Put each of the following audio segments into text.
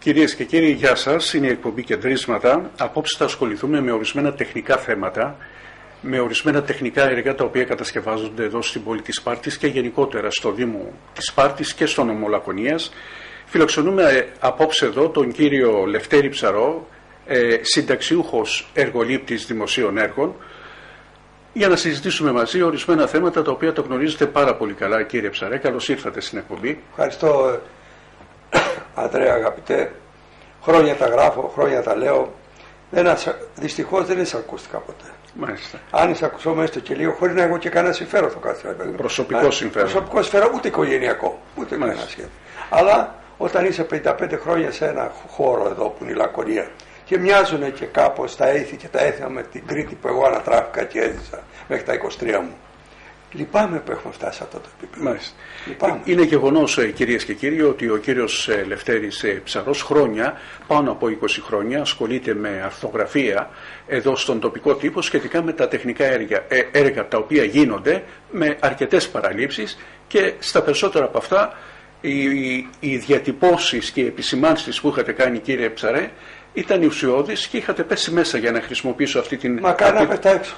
Κυρίες και κύριοι, γεια σας. Είναι η εκπομπή Κεντρίσματα. Απόψε θα ασχοληθούμε με ορισμένα τεχνικά θέματα, με ορισμένα τεχνικά έργα τα οποία κατασκευάζονται εδώ στην πόλη της Σπάρτης και γενικότερα στο Δήμο της Σπάρτης και στο νομό Λακωνίας. Φιλοξενούμε απόψε εδώ τον κύριο Λευτέρη Ψαρό, συνταξιούχος εργολήπτης δημοσίων έργων, για να συζητήσουμε μαζί ορισμένα θέματα τα οποία τα γνωρίζετε πάρα πολύ καλά. Κύριε Ψαρέ, καλώς ήρθατε στην εκπομπή. Ευχαριστώ, Αντρέα, αγαπητέ. Χρόνια τα γράφω, χρόνια τα λέω. Δυστυχώς δεν εισακούστηκα ποτέ. Μάλιστα. Αν εισακουσόμαι έστω και λίγο, χωρίς να έχω και κανένα συμφέρον στο κάθε. Προσωπικό συμφέρον. Προσωπικό συμφέρον, ούτε οικογενειακό. Ούτε κανένα σχέδιο. Αλλά όταν είσαι 55 χρόνια σε ένα χώρο εδώ που είναι η Λακωνία και μοιάζουν και κάπως τα ήθη και τα έθιμα με την Κρήτη που εγώ ανατράφηκα και έζησα μέχρι τα 23 μου. Λυπάμαι που έχουμε φτάσει σε αυτό το επίπεδο. Μάλιστα. Είναι γεγονός, κυρίες και κύριοι, ότι ο κύριος Λευτέρης Ψαρός χρόνια, πάνω από 20 χρόνια, ασχολείται με αρθογραφία εδώ στον τοπικό τύπο σχετικά με τα τεχνικά έργα τα οποία γίνονται με αρκετές παραλήψεις, και στα περισσότερα από αυτά οι διατυπώσεις και οι επισημάνσεις που είχατε κάνει, κύριε Ψαρέ, ήταν ουσιώδεις και είχατε πέσει μέσα για να χρησιμοποιήσω αυτή την... Μακάρι να έπεφτα έξω.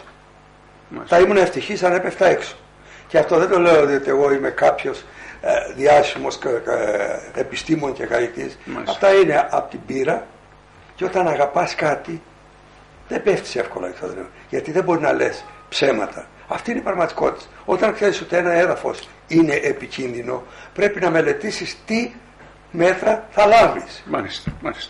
Θα ήμουν ευτυχής αν έπεφτα έξω. Και αυτό δεν το λέω διότι εγώ είμαι κάποιος διάσημος επιστήμον και καλλιτής. Αυτά είναι από την πείρα, και όταν αγαπάς κάτι δεν πέφτεις εύκολα έξω. Γιατί δεν μπορεί να λες ψέματα. Αυτή είναι η πραγματικότητα. Όταν ξέρεις ότι ένα έδαφος είναι επικίνδυνο, πρέπει να μελετήσεις τι μέτρα θα λάβεις. Μάλιστα.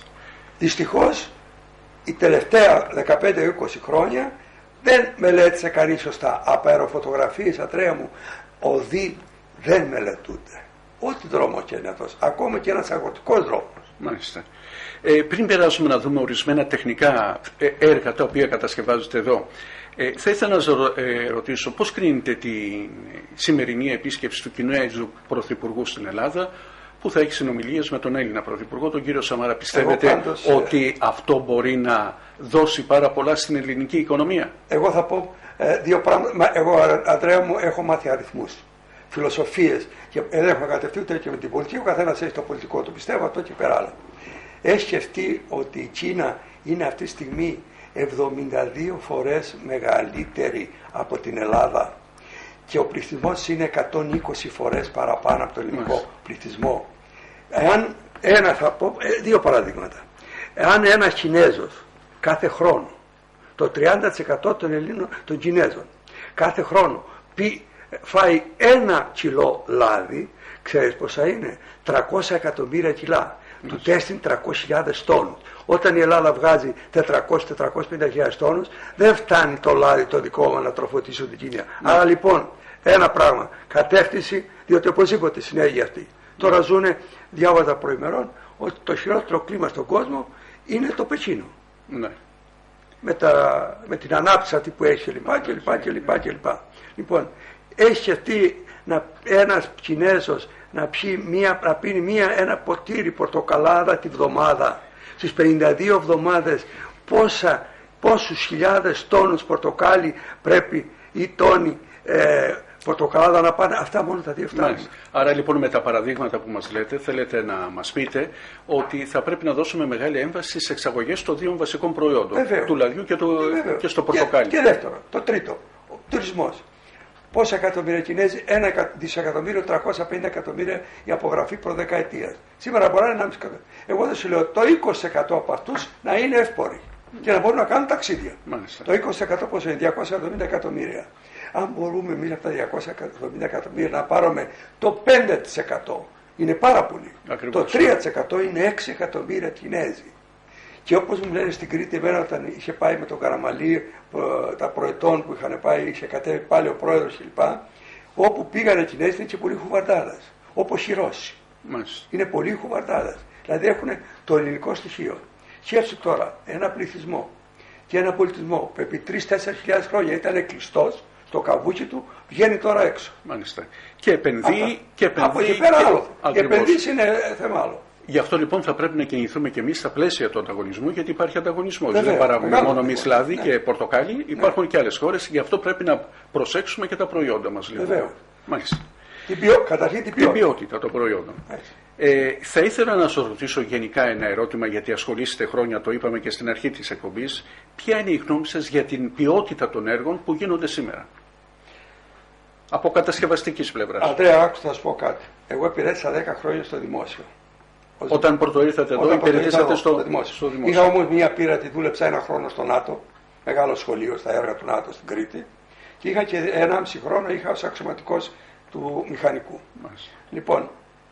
Δυστυχώς η τελευταία 15-20 χρόνια δεν μελέτησε κανείς σωστά. Από αεροφωτογραφίες, Αντρέα μου, οδοί δεν μελετούνται. Ό,τι δρόμο και είναι αυτός. Ακόμα και ένας αγροτικός δρόμος. Μάλιστα. Πριν περάσουμε να δούμε ορισμένα τεχνικά έργα τα οποία κατασκευάζονται εδώ, θα ήθελα να σας ρωτήσω πώς κρίνετε τη σημερινή επίσκεψη του Κινέζου Πρωθυπουργού στην Ελλάδα, που θα έχει συνομιλίες με τον Έλληνα Πρωθυπουργό, τον κύριο Σαμαρά. Πιστεύετε ότι αυτό μπορεί να δώσει πάρα πολλά στην ελληνική οικονομία? Εγώ θα πω δύο πράγματα. Εγώ, Αντρέα μου, έχω μάθει αριθμούς, φιλοσοφίες, και δεν έχω κατευθύνει ούτε και με την πολιτική. Ο καθένας έχει το πολιτικό του, πιστεύω αυτό και πέρα άλλα. Έχει σκεφτεί ότι η Κίνα είναι αυτή τη στιγμή 72 φορές μεγαλύτερη από την Ελλάδα, και ο πληθυσμός είναι 120 φορές παραπάνω από τον ελληνικό πληθυσμό. Θα πω δύο παραδείγματα. Εάν ένας Κινέζος κάθε χρόνο, το 30% των Κινέζων κάθε χρόνο φάει 1 κιλό λάδι, ξέρεις πόσα είναι? 300 εκατομμύρια κιλά. Του τέστην 300.000 τόνους. Όταν η Ελλάδα βγάζει 400-450.000 τόνους, δεν φτάνει το λάδι το δικό μας να τροφοδοτήσει την Κίνα. Άρα λοιπόν, ένα πράγμα, κατεύθυνση, διότι οπωσδήποτε συνέχεια αυτή. Τώρα ζουνε, διάβαζα προημερών, ότι το χειρότερο κλίμα στον κόσμο είναι το Πεκίνο. Ναι. Με την ανάπτυξη αυτή που έχει κλπ. Λοιπόν, έχει σκεφτεί ένας Κινέζος να πίνει ένα ποτήρι πορτοκαλάδα τη βδομάδα. Στις 52 εβδομάδες πόσους χιλιάδες τόνους πορτοκάλι πρέπει ή τόνοι πορτοκαλάδα να πάνε? Αυτά μόνο τα δύο φτάνουν. Άρα λοιπόν, με τα παραδείγματα που μας λέτε, θέλετε να μας πείτε ότι θα πρέπει να δώσουμε μεγάλη έμβαση στις εξαγωγές των δύο βασικών προϊόντων, του λαδιού και στο πορτοκάλι. Και δεύτερο, το τρίτο, ο τουρισμός. Πόσα εκατομμύρια Κινέζοι? 1.350.000.000 εκατομμύρια η απογραφή προδεκαετίας. Σήμερα μπορεί να είναι 1,5 εκατομμύριο. Εγώ δεν σου λέω το 20% από αυτούς να είναι εύποροι και να μπορούν να κάνουν ταξίδια. Μάλιστα. Το 20% πόσο είναι? 270 εκατομμύρια. Αν μπορούμε εμείς από τα 270 εκατομμύρια να πάρουμε το 5%, είναι πάρα πολύ. Ακριβώς. Το 3% είναι 6 εκατομμύρια Κινέζοι. Και όπως μου λένε στην Κρήτη, εμένα όταν είχε πάει με τον Καραμαλή, τα προετών που είχαν πάει, είχε κατέβει πάλι ο πρόεδρος κλπ. Όπου πήγανε οι Κινέζοι είναι και πολλοί χουβαρντάδες. Όπως οι Ρώσοι. Είναι πολλοί χουβαρντάδες. Δηλαδή έχουν το ελληνικό στοιχείο. Σκέψου τώρα ένα πληθυσμό και ένα πολιτισμό που επί 3-4 χιλιάδες χρόνια ήταν κλειστός στο καβούκι του, βγαίνει τώρα έξω. Μάλιστα. Και επενδύει. Από εκεί πέρα άλλο. Οι επενδύσεις είναι θέμα άλλο. Γι' αυτό λοιπόν θα πρέπει να κινηθούμε και εμείς στα πλαίσια του ανταγωνισμού, γιατί υπάρχει ανταγωνισμός. Δεν παράγουμε μόνο εμείς λάδι και πορτοκάλι, υπάρχουν και άλλες χώρες, γι' αυτό πρέπει να προσέξουμε και τα προϊόντα μας. Βεβαίως. Μάλιστα. Καταρχήν την ποιότητα των προϊόντων. Θα ήθελα να σας ρωτήσω γενικά ένα ερώτημα, γιατί ασχολείστε χρόνια, το είπαμε και στην αρχή της εκπομπής. Ποια είναι η γνώμη σας για την ποιότητα των έργων που γίνονται σήμερα, από κατασκευαστικής πλευράς? Αντρέα, άκουσα να σου πω κάτι. Εγώ υπηρέτησα 10 χρόνια στο δημόσιο. Όταν πρωτοήρθατε εδώ, υπηρετήσατε στο δημόσιο. Είχα όμως μία πείρατη, δούλεψα 1 χρόνο στο ΝΑΤΟ, μεγάλο σχολείο στα έργα του ΝΑΤΟ στην Κρήτη, και είχα και 1,5 χρόνο ως αξιωματικός του μηχανικού. Λοιπόν,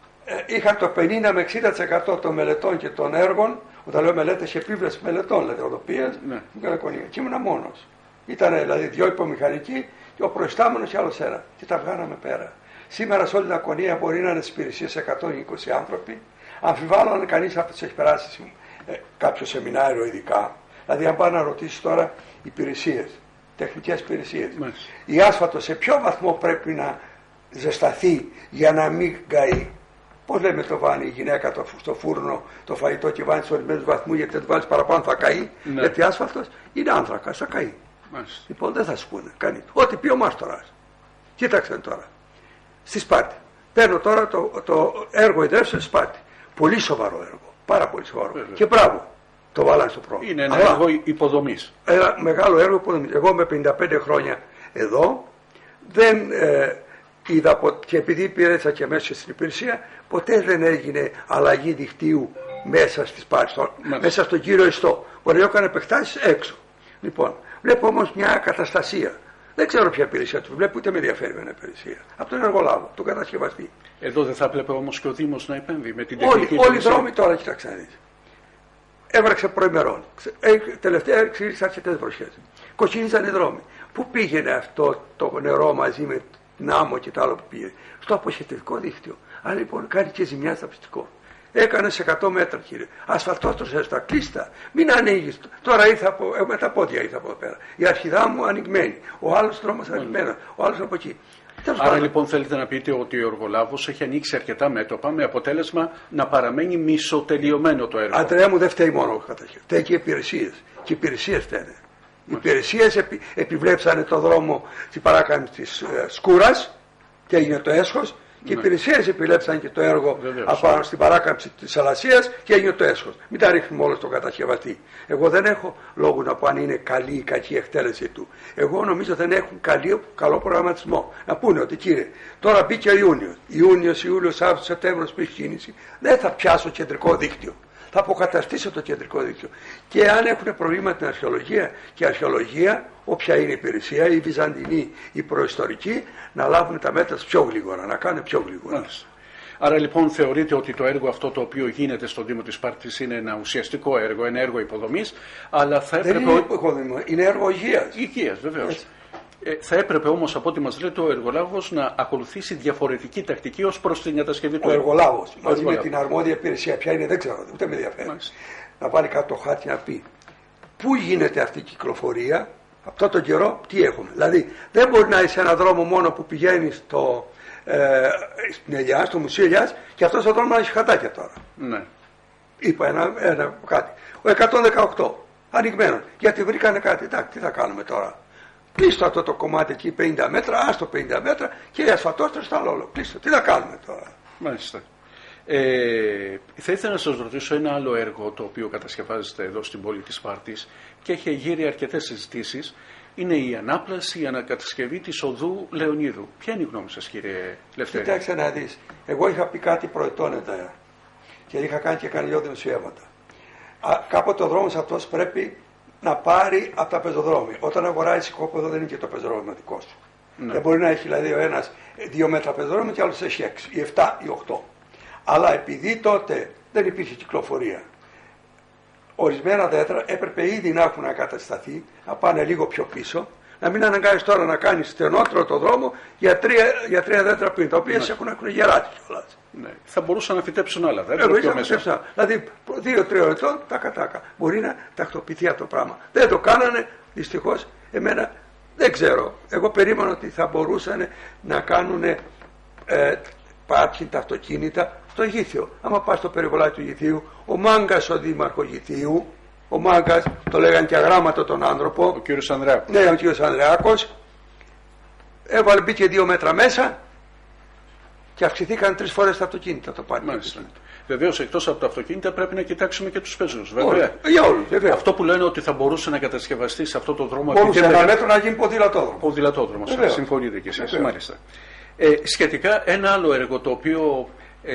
είχα το 50 με 60% των μελετών και των έργων, όταν λέω μελέτες, επίβλεψη μελετών, δηλαδή οδοποιίες, και ήμουν μόνος. Ήταν δηλαδή 2 υπομηχανικοί και ο προϊστάμενος και άλλος 1. Και τα βγάλαμε πέρα. Σήμερα σε όλη την Ακονία μπορεί να είναι στις υπηρεσίες 120 άνθρωποι. Αμφιβάλλω αν κανείς από τους έχει περάσει κάποιο σεμινάριο ειδικά. Δηλαδή, αν πάει να ρωτήσει τώρα υπηρεσίες, τεχνικές υπηρεσίες, η άσφαλτο σε ποιο βαθμό πρέπει να ζεσταθεί για να μην καεί? Πώς λέμε το βάνει η γυναίκα στο φούρνο το φαγητό και βάνει σε ορισμένους βαθμούς, γιατί δεν το βάλεις παραπάνω θα καεί? Ναι. Γιατί άσφαλτος είναι άνθρακα, θα καεί. Μάλιστα. Λοιπόν, δεν θα σου πούνε κανείς. Ό,τι πει ο μάστορας. Κοίταξε τώρα. Στη Σπάρτη. Παίρνω τώρα το έργο ιδρεύσεως Σπάρτη. Πολύ σοβαρό έργο. Πάρα πολύ σοβαρό. Βέβαια. Και μπράβο. Το βάλανε στο πρόγραμμα. Είναι ένα έργο υποδομής. Ένα μεγάλο έργο υποδομής. Εγώ με 55 χρόνια εδώ δεν είδα, και επειδή υπηρέτησα και μέσα στην υπηρεσία, ποτέ δεν έγινε αλλαγή δικτύου μέσα στη Σπάρτη, μέσα στον κύριο ιστό. Μπορεί να έκανε επεκτάσεις έξω. Λοιπόν, βλέπω όμως μια καταστασία. Δεν ξέρω ποια υπηρεσία του βλέπει, ούτε με ενδιαφέρει μια υπηρεσία. Από τον εργολάβο, τον κατασκευαστή. Εδώ δεν θα έπρεπε όμως και ο Δήμος να επέμβει με την τεχνική? Όλοι οι δρόμοι τώρα, κοιτάξτε να δείτε. Έβραξε προημερών. Τελευταία έριξε αρκετές βροχές. Κοκκινίζαν οι δρόμοι. Πού πήγαινε αυτό το νερό μαζί με την άμμο και το άλλο που πήγαινε? Στο αποχετευτικό δίκτυο. Αλλά λοιπόν κάνει και ζημιά στο πιστικό. Έκανε σε 100 μέτρα, κύριε. Ασφαλτόστρωσε στα κλείστα. Μην ανοίγει. Τώρα ήρθα με τα πόδια ήρθα από εδώ πέρα. Η αρχιδά μου ανοιγμένη. Ο άλλος δρόμος ανοιγμένο. Ο άλλος από εκεί. Άρα λοιπόν θέλετε να πείτε ότι ο εργολάβος έχει ανοίξει αρκετά μέτωπα με αποτέλεσμα να παραμένει μισοτελειωμένο το έργο? Αντρέα μου, δεν φταίει μόνο ο κατασκευαστής. Φταίει και οι υπηρεσίες. Και οι υπηρεσίες φταίνε. Οι υπηρεσίες επιβλέψανε το δρόμο στην παράκαμψη της Σκούρας και έγινε το έσχος. Και οι υπηρεσίες επιλέψαν και το έργο απάνω στην παράκαμψη της Αλασίας και έγινε το έσχος. Μην τα ρίχνουμε όλο στον κατασκευαστή. Εγώ δεν έχω λόγο να πω αν είναι καλή ή κακή εκτέλεση του. Εγώ νομίζω δεν έχουν καλό προγραμματισμό. Να πούνε ότι κύριε, τώρα μπήκε ο Ιούνιος, Ιούλιος, Αύγουστος, Σεπτέμβριος που έχει κίνηση. Δεν θα πιάσω κεντρικό δίκτυο. Θα αποκαταστήσω το κεντρικό δίκτυο. Και αν έχουν προβλήμα την αρχαιολογία, και η αρχαιολογία, όποια είναι η υπηρεσία, η βυζαντινή, η προϊστορική, να λάβουν τα μέτρα πιο γλίγορα, να κάνουν πιο γλίγορα. Μάλιστα. Άρα λοιπόν θεωρείτε ότι το έργο αυτό το οποίο γίνεται στον Δήμο της Σπάρτης είναι ένα ουσιαστικό έργο, ένα έργο υποδομής, αλλά θα έπρεπε... Δεν είναι υποδομή, είναι έργο υγείας. Υγείας, βεβαίως. Θα έπρεπε όμως, από ό,τι μας λέτε, ο εργολάβος να ακολουθήσει διαφορετική τακτική ως προς την κατασκευή του έργου. Ο εργολάβος, μαζί με την αρμόδια υπηρεσία, ποια είναι, δεν ξέρω, ούτε με ενδιαφέρει. Να βάλει κάτω το χάρτη να πει πού γίνεται αυτή η κυκλοφορία, αυτό τον καιρό τι έχουμε. Δηλαδή, δεν μπορεί να είσαι ένα δρόμο μόνο που πηγαίνει στην Ελιά, στο Μουσείο Ελιάς, και αυτός ο δρόμος να έχει χατάκια τώρα. Ναι. Είπα ένα κάτι. Ο 118, ανοιγμένο. Γιατί βρήκανε κάτι. Εντάξει, τι θα κάνουμε τώρα? Κλείστο αυτό το κομμάτι εκεί 50 μέτρα, άστο 50 μέτρα και ασφαλτόστρος στο άλλο. Κλείστο. Τι θα κάνουμε τώρα? Μάλιστα. Θα ήθελα να σας ρωτήσω ένα άλλο έργο το οποίο κατασκευάζεται εδώ στην πόλη της Σπάρτης και έχει γύρει αρκετές συζητήσεις. Είναι η ανάπλαση, η ανακατασκευή της οδού Λεωνίδου. Ποια είναι η γνώμη σας, κύριε Λευτέρη? Κοιτάξτε να δεις. Εγώ είχα πει κάτι προετών και είχα κάνει και κανένα δημοσιεύματα. Κάποτε ο δρόμος αυτός πρέπει να πάρει από τα πεζοδρόμια. Όταν αγοράζει οικόπεδο δεν είναι και το πεζοδρόμιο δικό σου. Ναι. Δεν μπορεί να έχει δηλαδή ο ένας 2 μέτρα πεζοδρόμιο και άλλος έχει 6 ή 7 ή 8. Αλλά επειδή τότε δεν υπήρχε κυκλοφορία, ορισμένα δέντρα έπρεπε ήδη να έχουν εγκατασταθεί, να πάνε λίγο πιο πίσω, να μην αναγκάζεις τώρα να κάνεις στενότερο το δρόμο για τρία δέντρα πριν, τα οποία έχουν γεράσει κιόλας. Ναι. Θα μπορούσαν να φυτέψουν άλλα δέντρα πιο μέσα. Δηλαδή 2-3 ετών τάκα. Μπορεί να τακτοποιηθεί αυτό το πράγμα. Δεν το κάνανε, δυστυχώς. Εμένα δεν ξέρω. Εγώ περίμενα ότι θα μπορούσαν να κάνουν πάρκινγκ τα αυτοκίνητα στο Γήθιο. Άμα πας στο περιβολάκι του Γηθίου, ο Μάγκας, ο δήμαρχος Γηθίου, ο Μάγκας, το λέγανε και αγράμματο τον άνθρωπο. Ο κύριος Ανδρεάκος. Ναι, ο κύριος Ανδρεάκος. Μπήκε 2 μέτρα μέσα Και αυξηθήκαν 3 φορές τα αυτοκίνητα το πάνι. Βεβαίως, εκτός από τα αυτοκίνητα πρέπει να κοιτάξουμε και τους πεζούς. Βέβαια. Για όλους, βέβαια. Αυτό που λένε ότι θα μπορούσε να κατασκευαστεί σε αυτό το δρόμο. Μπορούσε ένα μέτρο να γίνει ποδηλατόδρομο. Ποδηλατόδρομος. Συμφωνείτε κι εσείς. Μάλιστα. Σχετικά, ένα άλλο έργο το οποίο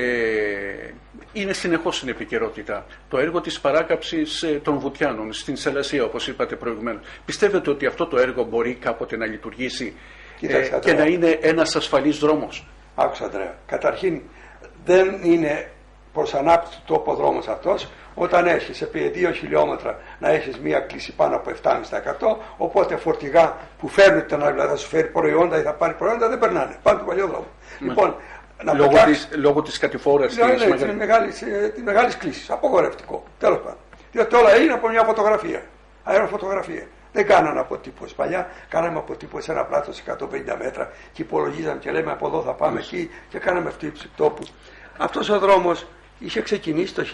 είναι συνεχώς στην επικαιρότητα. Το έργο της παράκαψης των βουτιάνων στην Σελασία, όπως είπατε προηγουμένως. Πιστεύετε ότι αυτό το έργο μπορεί κάποτε να λειτουργήσει και να είναι ένας ασφαλής δρόμος? Άκουσα, Ανδρέα. Καταρχήν, δεν είναι προς ανάπτυξη του τόπο δρόμος αυτός όταν έχεις επί 2 χιλιόμετρα να έχεις μία κλίση πάνω από 7,5%, οπότε φορτηγά που φέρνουν θα σου φέρει προϊόντα ή θα πάρει προϊόντα δεν περνάνε. Πάνε τον παλιό δρόμο. Λοιπόν, λόγω της κατηφόρας της μεγάλης κλίσης. Απογορευτικό. Τέλος πάντων. Διότι όλα έγινε από μια φωτογραφία. Αεροφωτογραφία. Δεν κάνανε αποτύπωση. Παλιά κάναμε αποτύπωση ένα πλάτος 150 μέτρα και υπολογίζαμε και λέμε από εδώ θα πάμε εκεί και κάναμε αυτή τη τόπου. Αυτός ο δρόμος είχε ξεκινήσει το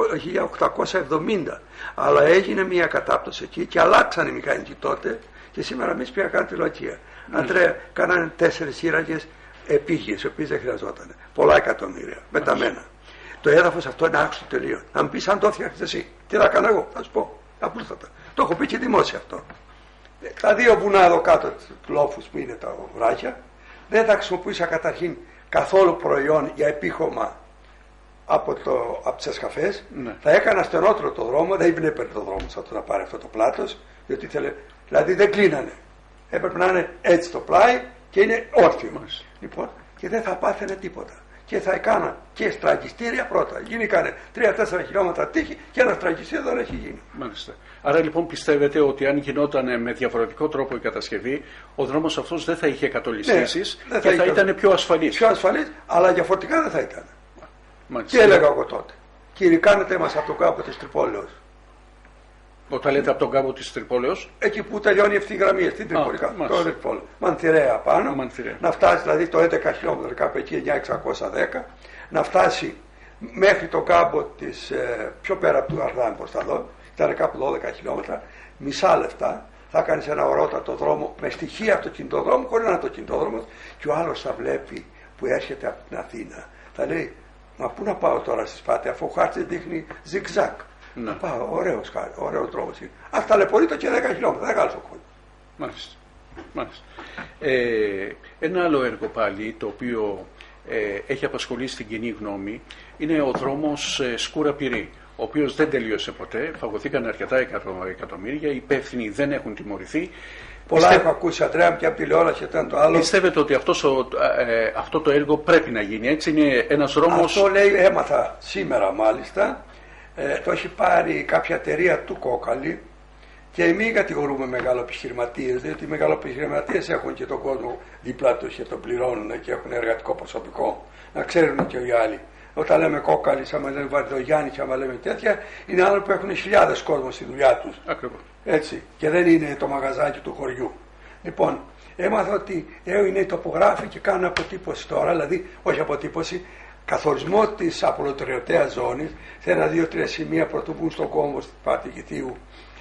1870, αλλά έγινε μια κατάπτωση εκεί και αλλάξαν οι μηχανικοί τότε και σήμερα εμείς πια κάνουμε τηλεοκία. Αντρέα, κάνανε 4 σύραγγες επίγειες, οι οποίες δεν χρειαζόταν. Πολλά εκατομμύρια, μεταμένα. Το έδαφος αυτό είναι άξιο τελείω. Να μου πεις αν το φτιάχνεις εσύ, τι θα κάνω εγώ, θα σου πω. Απλούστατα. Το έχω πει και δημόσια αυτό. Τα 2 βουνά εδώ κάτω του λόφους που είναι τα βράχια, δεν θα χρησιμοποιούσα καταρχήν καθόλου προϊόν για επίχωμα από τις εσκαφές. Θα έκανα στενότερο το δρόμο, δεν έπαιρνε το δρόμο σαν να πάρει αυτό το πλάτος, διότι δηλαδή δεν κλείνανε. Έπρεπε να είναι έτσι το πλάι και είναι όρθιο. Λοιπόν, και δεν θα πάθαινε τίποτα. Και θα έκανα και στραγγιστήρια πρώτα. Γίνηκαν 3-4 χιλιόμετρα τείχη και ένα στραγγιστήριο δεν έχει γίνει. Μάλιστα. Άρα λοιπόν πιστεύετε ότι αν γινόταν με διαφορετικό τρόπο η κατασκευή, ο δρόμος αυτός δεν θα είχε κατολιστήσεις και θα ήταν πιο ασφαλής. Πιο ασφαλής, αλλά για φορτικά δεν θα ήταν. Μάλιστα. Και έλεγα εγώ τότε. Κηρυκάνετε μας από τον κάμπο της Τρυπόλεως. Όταν λέτε από τον κάμπο της Τρυπόλεως. Εκεί που τελειώνει αυτή η γραμμή, αυτή την Τρυπολικά. Μανθηρέα πάνω. Να φτάσει δηλαδή το 11 χιλιόμετρα κάπου εκεί 9.610. Να φτάσει μέχρι τον κάμπο της πιο πέρα από του Αρδάμ προς τα δω. Ήταν κάπου 12 χιλιόμετρα. Μισά λεφτά. Θα κάνεις ένα ορότατο δρόμο με στοιχεία αυτοκινητοδρόμου, χωρίς να είναι αυτοκινητόδρομος. Και ο άλλος θα βλέπει που έρχεται από την Αθήνα. Θα λέει, μα πού να πάω τώρα στη Σπάτη, αφού ο χάρτης δείχνει ζιγ-ζακ. Να πάω, ωραίος δρόμος. Ας ταλαιπωρεί το και 10 χιλιόμετρα, δεν κάνεις ο κόσμος. Μάλιστα. Ένα άλλο έργο πάλι, το οποίο έχει απασχολήσει την κοινή γνώμη, είναι ο δρόμος Σκούρα-Πυρή, ο οποίος δεν τελείωσε ποτέ, φαγωθήκαν αρκετά εκατομμύρια, οι υπεύθυνοι δεν έχουν τιμωρηθεί. Πολλά έχω ακούσει, Αντρέα, και από τηλεόραση ήταν το άλλο. Πιστεύετε ότι αυτό το έργο πρέπει να γίνει, έτσι είναι ένας δρόμος? Αυτό λέει, έμαθα σήμερα μάλιστα, το έχει πάρει κάποια εταιρεία του Κόκαλη και μην κατηγορούμε μεγαλοεπιχειρηματίες, διότι οι μεγαλοεπιχειρηματίες έχουν και τον κόσμο δίπλα τους και τον πληρώνουν και έχουν εργατικό προσωπικό, να ξέρουν και οι άλλοι. Όταν λέμε Κόκαλη, άμα λέμε Βαρδογιάννη, άμα λέμε τέτοια, είναι άνθρωποι που έχουν χιλιάδες κόσμο στη δουλειά τους. Ακριβώς. Έτσι. Και δεν είναι το μαγαζάκι του χωριού. Λοιπόν, έμαθα ότι είναι τοπογράφοι και κάνουν αποτύπωση τώρα, δηλαδή, όχι αποτύπωση, καθορισμό της απολωτριωτέας ζώνης σε 1-2-3 σημεία πρωτού μπουν στον κόμβο στην Πάρτη Γητίου.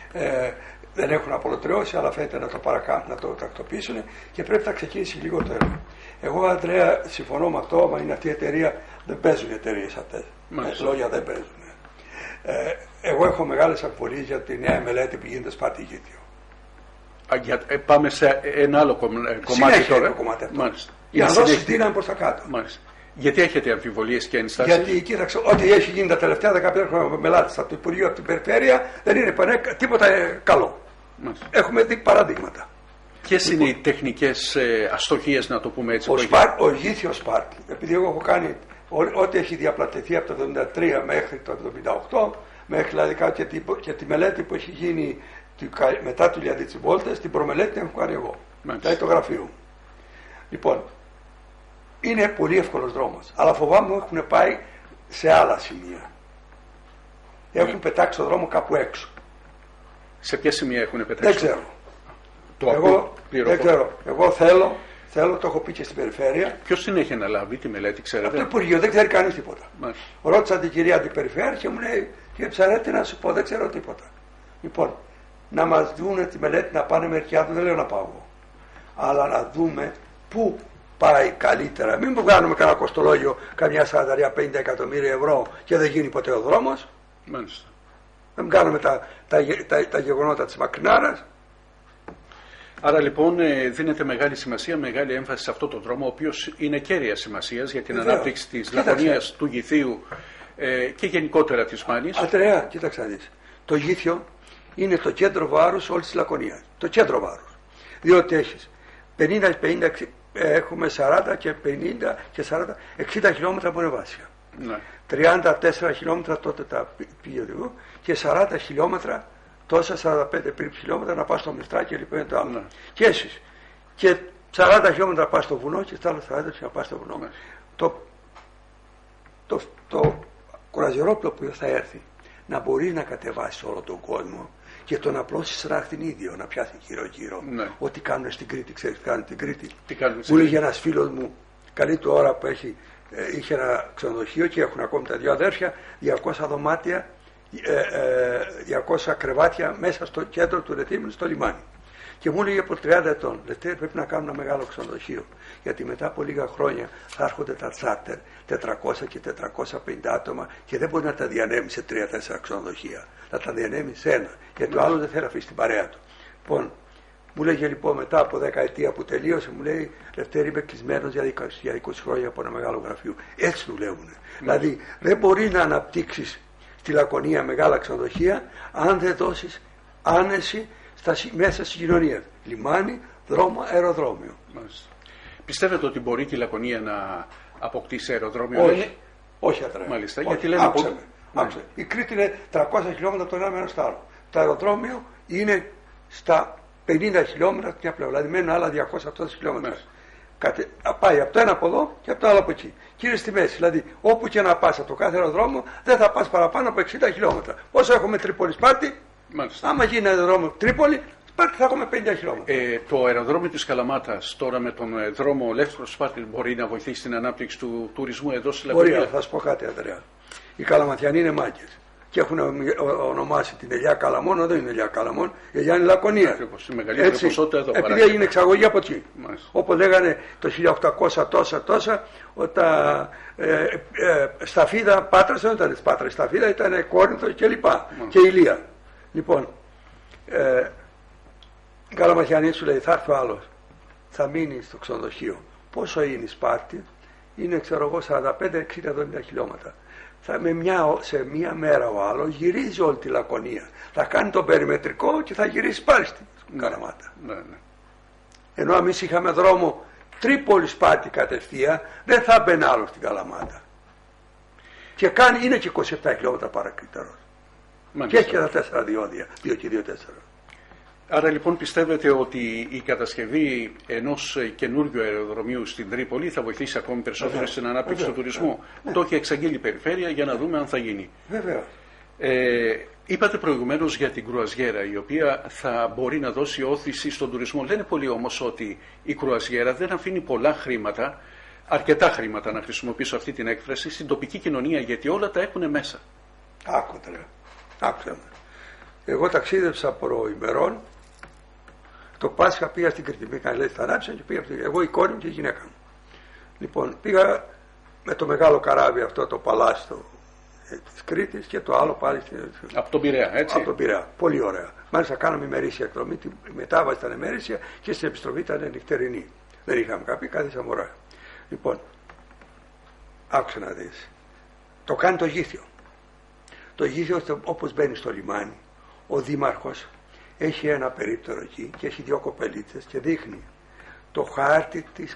Δεν έχουν απολωτριώσει, αλλά φαίνεται να το τακτοποιήσουν και πρέπει να ξεκινήσει λίγο το έργο. Εγώ, Ανδρέα, συμφωνώ με αυτό, μα είναι αυτή η εταιρεία, δεν παίζουν οι εταιρείες αυτές. Λόγια δεν παίζουν. Εγώ έχω μεγάλες αμφιβολίες για τη νέα μελέτη που γίνεται στο Πάρτη Γητίου. Πάμε σε ένα άλλο κομμάτι τώρα. Το κομμάτι αυτό. Για να δώσει δύναμη προς τα κάτω. Μάλιστα. Γιατί έχετε αμφιβολίες και ενστάσεις? Γιατί κοίταξε, ό,τι έχει γίνει τα τελευταία 15 χρόνια με μελάτες από το Υπουργείο, από την Περιφέρεια, δεν είναι τίποτα καλό. Μάλιστα. Έχουμε δει παραδείγματα. Ποιες είναι οι τεχνικές αστοχίες, να το πούμε έτσι? Ο Γήθιος Σπάρκ, επειδή εγώ έχω κάνει ό,τι έχει διαπλατεθεί από το 1973 μέχρι το 1978, μέχρι δηλαδή και τη μελέτη που έχει γίνει μετά του Λιαδίτσι Βόλτες, την προμελέτη την έχω κάνει εγώ. Δηλαδή το γραφείο μου. Λοιπόν, είναι πολύ εύκολος δρόμος, αλλά φοβάμαι έχουν πάει σε άλλα σημεία. Έχουν πετάξει το δρόμο κάπου έξω. Σε ποια σημεία έχουν πετάξει? Δεν ξέρω. Δεν ξέρω. Εγώ θέλω, το έχω πει και στην Περιφέρεια. Ποιος την έχει αναλάβει τη μελέτη, ξέρετε? Από το Υπουργείο, δεν ξέρει κανείς τίποτα. Ρώτησα την κυρία την Περιφέρεια και μου λέει, κύριε Ψαρέτη, να σου πω, δεν ξέρω τίποτα. Λοιπόν, να μας δούνε τη μελέτη, να πάνε μερικοί άνθρωποι, δεν λέω να πάω εγώ. Αλλά να δούμε πού πάει καλύτερα. Μην μου κάνουμε κανένα κοστολόγιο καμιά 40-50 εκατομμύρια ευρώ και δεν γίνει ποτέ ο δρόμος. Μάλιστα. Δεν κάνουμε τα γεγονότα της Μακρινάρας. Άρα λοιπόν δίνεται μεγάλη σημασία, μεγάλη έμφαση σε αυτό το δρόμο, ο οποίος είναι κέρια σημασίας για την ανάπτυξη της Λακωνίας, του Γηθίου και γενικότερα της Μάνης. Αντρέα, κοίταξε να δεις. Το Γήθιο είναι το κέντρο βάρους όλης της Λακωνίας. Το κέντρο βάρους. Διότι έχεις 50, έχουμε 40 και 50 και 40, 60 χιλιόμετρα μονεβάσια. Ναι. 34 χιλιόμετρα τότε τα πήγε οδηγό και 40 χιλιόμετρα, τόσα 45 χιλιόμετρα να πας στο Μιστρά και λοιπόν το άλλο. Ναι. Και εσείς. Και 40 χιλιόμετρα να πας στο βουνό και τα άλλα 40 να πας στο βουνό. Ναι. Το κουραζιερόπλο που θα έρθει να μπορεί να κατεβάσει όλο τον κόσμο και τον απλώσει ραχνίδιο να πιάσει γύρω-γύρω. Ναι. Ό,τι κάνουν στην Κρήτη, ξέρεις, κάνουν την Κρήτη. Μου λέγει ένας φίλος μου, καλή του ώρα που είχε ένα ξενοδοχείο και έχουν ακόμη τα δύο αδέρφια, 200 δωμάτια, 200 κρεβάτια μέσα στο κέντρο του Ρεθύμνου στο λιμάνι. Και μου έλεγε από 30 ετών, Λευτέρη, πρέπει να κάνουμε ένα μεγάλο ξενοδοχείο. Γιατί μετά από λίγα χρόνια θα έρχονται τα τσάρτερ 400 και 450 άτομα και δεν μπορεί να τα διανέμει σε 3-4 ξενοδοχεία. Θα τα διανέμει σε ένα. Γιατί ο άλλο δεν θέλει να αφήσει την παρέα του. Λοιπόν, μου λέγε λοιπόν μετά από 10 ετία που τελείωσε, μου λέει Λευτέρη, είμαι κλεισμένος για 20 χρόνια από ένα μεγάλο γραφείο. Έτσι δουλεύουν. Δηλαδή δεν μπορεί να αναπτύξεις στη Λακωνία μεγάλα ξενοδοχεία αν δεν δώσεις άνεση μέσα στην κοινωνία. Λιμάνι, δρόμο, αεροδρόμιο. Μάλιστα. Πιστεύετε ότι μπορεί και η Λακωνία να αποκτήσει αεροδρόμιο? Όχι, όχι Αντρέα. Μάλιστα, όχι. Γιατί λένε άκουσε. Η Κρήτη είναι 300 χιλιόμετρα από το ένα μέρος στο άλλο. Το αεροδρόμιο είναι στα 50 χιλιόμετρα την πλευρά. Δηλαδή μένουν άλλα 200 χιλιόμετρα. Πάει από το ένα από εδώ και από το άλλο από εκεί. Και είναι στη μέση. Δηλαδή, όπου και να πας από το κάθε αεροδρόμιο, δεν θα πας παραπάνω από 60 χιλιόμετρα. Όσο έχουμε Τρίπολη Σπάρτη, άμα γίνει αεροδρόμιο Τρίπολη, Σπάρτη θα έχουμε 50 χιλιόμετρα. Το αεροδρόμιο της Καλαμάτας τώρα με τον δρόμο Λεύκος Σπάρτη μπορεί να βοηθήσει την ανάπτυξη του τουρισμού εδώ στη Λακωνία? Μπορεί, θα σου πω κάτι, Αντρέα. Οι Καλαματιανοί είναι μάγκες. Και έχουν ονομάσει την ελιά Καλαμών, δεν είναι ελιά Καλαμών, η ελιά είναι Λακωνία. Η μεγαλύτερη ποσότητα εδώ. Επειδή έγινε εξαγωγή από εκεί. Όπως λέγανε το 1800 τόσα, όταν Σταφίδα, Πάτρας δεν ήταν Πάτρα, Σταφίδα ήταν Κόρινθο κλπ. Και Ηλία. Λοιπόν, οι Καλαματιανοί σου λέει θα έρθει ο άλλος, θα μείνει στο ξενοδοχείο. Πόσο είναι η Σπάρτη? Είναι ξέρω εγώ 45-60-70 χιλιόμετρα. Σε μία μέρα ο άλλος γυρίζει όλη τη Λακωνία. Θα κάνει τον περιμετρικό και θα γυρίσει πάλι στην Καλαμάτα. Ναι. Ενώ εμείς είχαμε δρόμο Τρίπολη Σπάρτη κατευθείαν, δεν θα μπαίνει άλλο στην Καλαμάτα. Και είναι και 27 χιλιόμετρα παρακριτέρως. Και έχει και τα 4 διόδια, 2 και 2-4. Άρα λοιπόν πιστεύετε ότι η κατασκευή ενός καινούργιου αεροδρομίου στην Τρίπολη θα βοηθήσει ακόμη περισσότερο στην ανάπτυξη του τουρισμού? Το έχει εξαγγείλει η Περιφέρεια για να δούμε αν θα γίνει. Βεβαίως. Είπατε προηγουμένως για την κρουαζιέρα, η οποία θα μπορεί να δώσει όθηση στον τουρισμό. Λένε πολλοί όμως ότι η κρουαζιέρα δεν αφήνει πολλά χρήματα, αρκετά χρήματα να χρησιμοποιήσω αυτή την έκφραση, στην τοπική κοινωνία, γιατί όλα τα έχουν μέσα. Άκουσα. Εγώ ταξίδεψα προημερών. Το Πάσχα πήγα στην Κρήτη. Πήγα, λέει, θα ανάψα και πήγα. Εγώ, η κόρη μου και η γυναίκα μου. Λοιπόν, πήγα με το μεγάλο καράβι αυτό, το παλάστιο της Κρήτης και το άλλο πάλι. Από τον Πειραιά, έτσι. Από τον Πειραιά. Πολύ ωραία. Μάλιστα, κάναμε ημερήσια εκδρομή. Τη μετάβαση ήταν ημερήσια και στην επιστροφή ήταν νυχτερινή. Δεν είχαμε κάποιοι, καθίσαμε ωραία. Λοιπόν, άκουσα να δεις. Το κάνει το Γήθιο. Το Γήθιο, όπως μπαίνει στο λιμάνι, ο δήμαρχος έχει ένα περίπτερο εκεί και έχει 2 κοπελίτσες και δείχνει το χάρτη της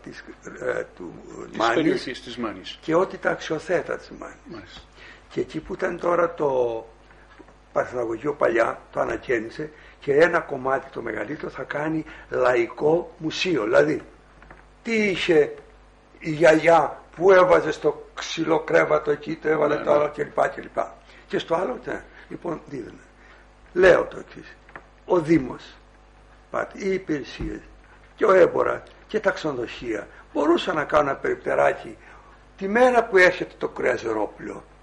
Μάνης και ό,τι τα αξιοθέτα της Μάνης. Και εκεί που ήταν τώρα το Παρθεναγωγείο παλιά, το ανακαίνισε και ένα κομμάτι το μεγαλύτερο θα κάνει λαϊκό μουσείο. Δηλαδή, τι είχε η γιαγιά που έβαζε στο ξυλοκρέβατο εκεί, το έβαλε το άλλο κλπ. Και στο άλλο, λοιπόν, δίδανε. Λέω το εξής. Ο Δήμος, οι υπηρεσίες και ο έμπορα και τα ξενοδοχεία μπορούσαν να κάνουν ένα περιπτεράκι τη μέρα που έρχεται το κρουαζιερόπλοιο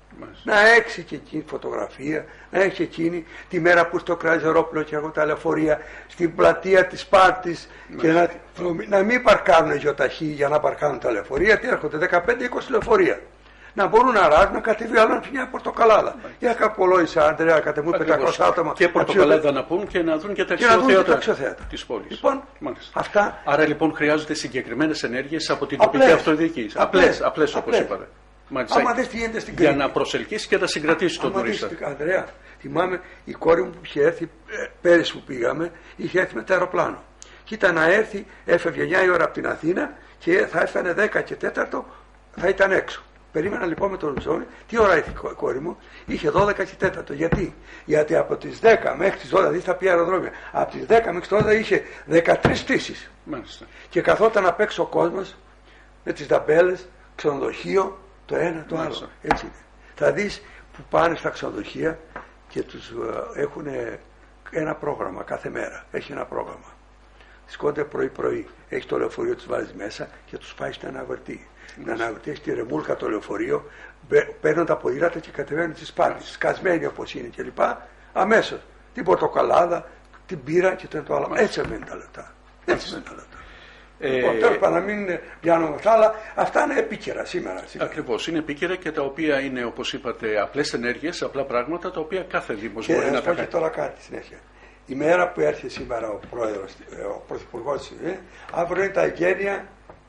Να έχει και εκείνη φωτογραφία, να έχει εκείνη τη μέρα που στο Κραζερόπουλο και εγώ τα λεωφορεία στην πλατεία της Σπάρτης και να μην παρκάρουν γεωταχή για να παρκάρουν τα λεωφορεία, τι έρχονται 15-20 λεωφορεία. Να μπορούν να ράζουν, να κατεβεί άλλο να μια πορτοκαλάδα. Για καπολόησα, Αντρέα, κατεβούν 500 άτομα. Και πορτοκαλάδα να πούν και να δουν και τα αξιοθέατα της πόλης. Λοιπόν, αυτά... Άρα λοιπόν χρειάζονται συγκεκριμένες ενέργειες από την τοπική αυτοδιοίκηση. Απλές όπως είπατε. Άμα δεις τι γίνεται στην Κρήτη. Για να προσελκύσει και να συγκρατήσει τον τουρίστα. Ανδρέα, θυμάμαι η κόρη μου που είχε έρθει πέρυσι που πήγαμε, είχε έρθει με το αεροπλάνο. Και ήταν να έρθει, έφευγε 9 η ώρα από την Αθήνα και θα έφτανε 10 και 4 θα ήταν έξω. Περίμενα λοιπόν με τον ζώνη, τι ώρα ήρθε η κόρη μου, είχε 12 και 4. Γιατί? Γιατί από τις 10 μέχρι τις 12, δεις τα ποια αεροδρόμια, από τις 10 μέχρι τις 12 είχε 13 πτήσεις. Και καθόταν απ' έξω ο κόσμος με τις ταμπέλες, ξενοδοχείο, το ένα το άλλο. Έτσι είναι. Θα δεις που πάνε στα ξενοδοχεία και τους έχουν ένα πρόγραμμα κάθε μέρα. Έχει ένα πρόγραμμα. Σηκώνται πρωί-πρωί, έχει το λεωφορείο, τους βάζει μέσα και τους πάει στην αναγορτή. Να αναγορτή έχει τη ρεμούλκα το λεωφορείο, παίρνουν τα ποδήλατα και κατεβαίνουν τις Σπάρτες, σκασμένοι όπως είναι κλπ. Αμέσως. Την πορτοκαλάδα, την πύρα και το άλλο. Έτσι μένουν τα λεπτά. Έτσι μένουν τα λεπτά. Τέλος πάντων, να μην πιάνουμε αυτά, αλλά αυτά είναι επίκαιρα σήμερα. Ακριβώς, είναι επίκαιρα και τα οποία είναι, όπως είπατε, απλές ενέργειες, απλά πράγματα τα οποία κάθε Δήμος μπορεί να τα κάνει. Και τώρα κάτι συνέχεια. Η μέρα που έρχεται σήμερα ο πρόεδρος, ο πρωθυπουργός, αύριο είναι τα εγγένεια